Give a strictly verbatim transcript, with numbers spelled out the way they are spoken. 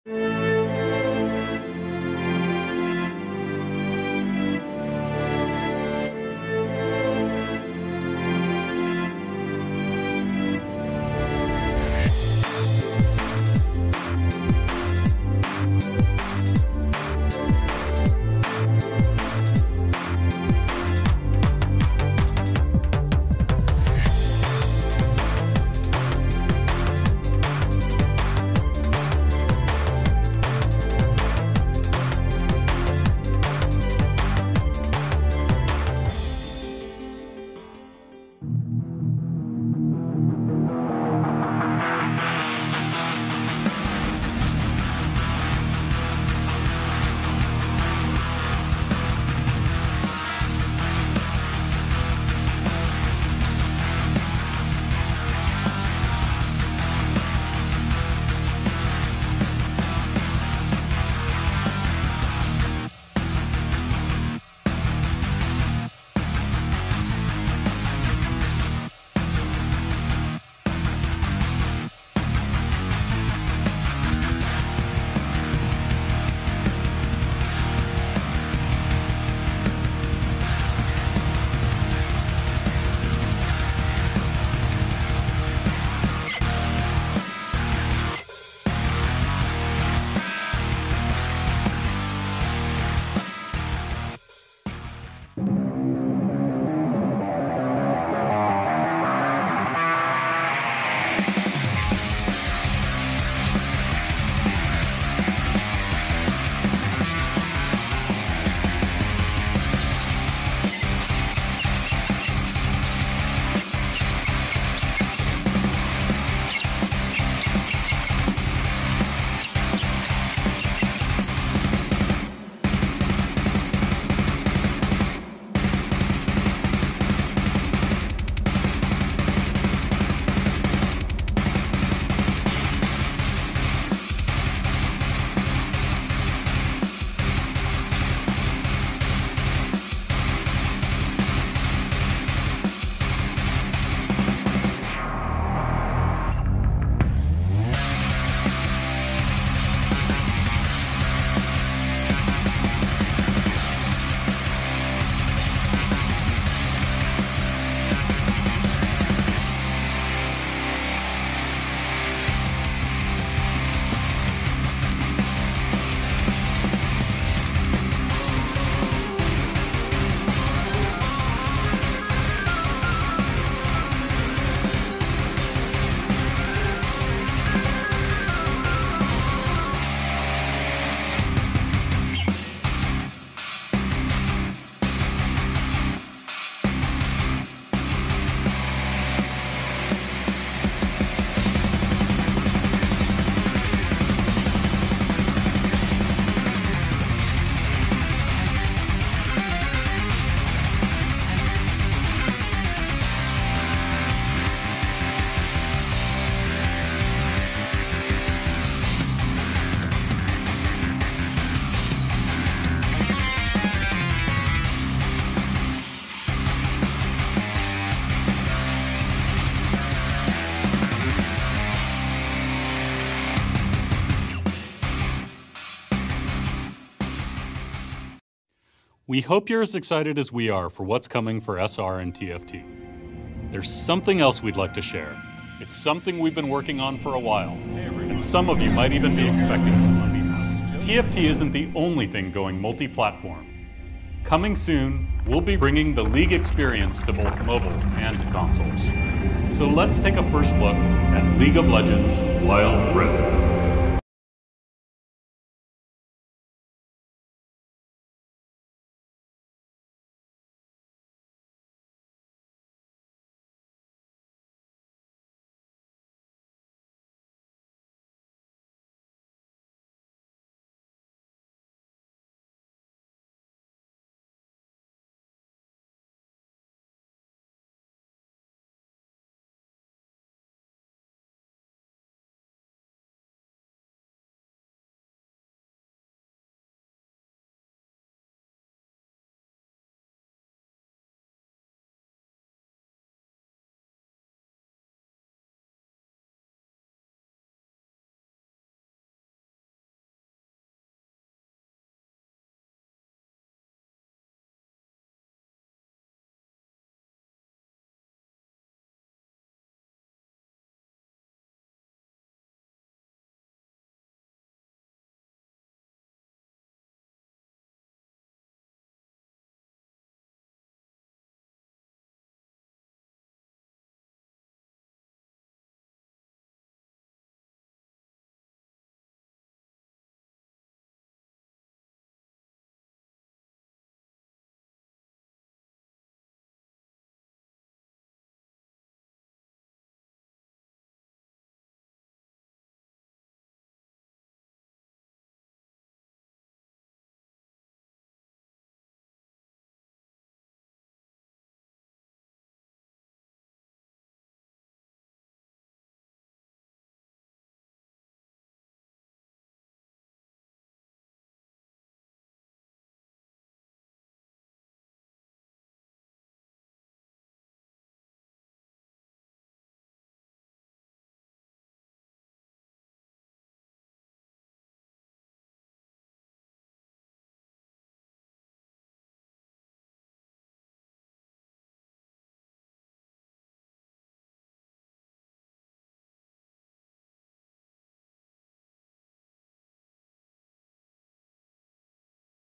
We hope you're as excited as we are for what's coming for S R and T F T. There's something else we'd like to share. It's something we've been working on for a while, and some of you might even be expecting it. T F T isn't the only thing going multi-platform. Coming soon, we'll be bringing the League experience to both mobile and consoles. So let's take a first look at League of Legends Wild Rift.